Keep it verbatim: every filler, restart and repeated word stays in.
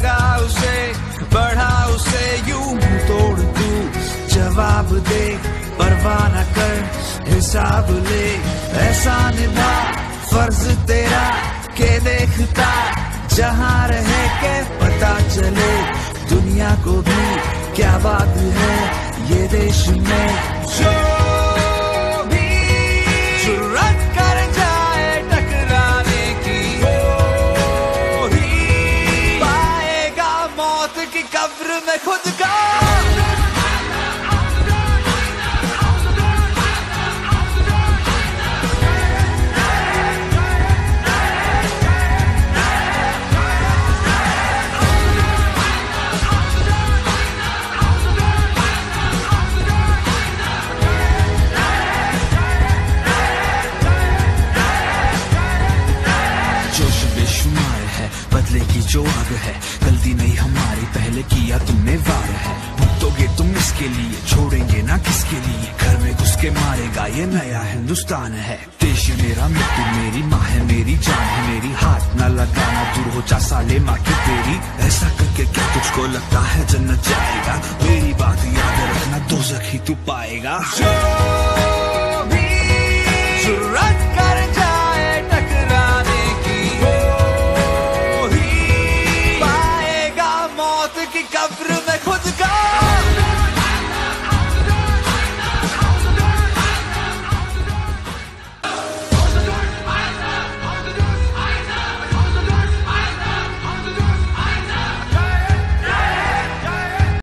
लगा उसे, बढ़ा उसे यूं तोड़ तू, जवाब दे, परवाह न कर, हिसाब ले, ऐसा निभा फर्ज तेरा के देखता जहां रहे के पता चले दुनिया को भी क्या बात है ये देश में। जो भी जुर्रत कर जाए टकराने की, वो ही पाएगा मौत की कब्र में खुद का। बदले की जो आग है, गलती नहीं हमारी, पहले किया तुमने वार है। भुगतोगे तुम इसके लिए, छोड़ेंगे ना किसके लिए, घर में घुस के मारेगा ये नया हिंदुस्तान है। देश मेरा, मिट्टी मेरी, माँ है मेरी, जान है मेरी, हाथ ना लगाना, दूर हो जा साले माँ की तेरी। ऐसा करके क्या तुझको लगता है जन्नत जाएगा? मेरी बात याद रखना, दोज़ख ही तू पाएगा। जो भी जुर्रत कर जाए टकराने की, वो ही पाएगा मौत की कब्र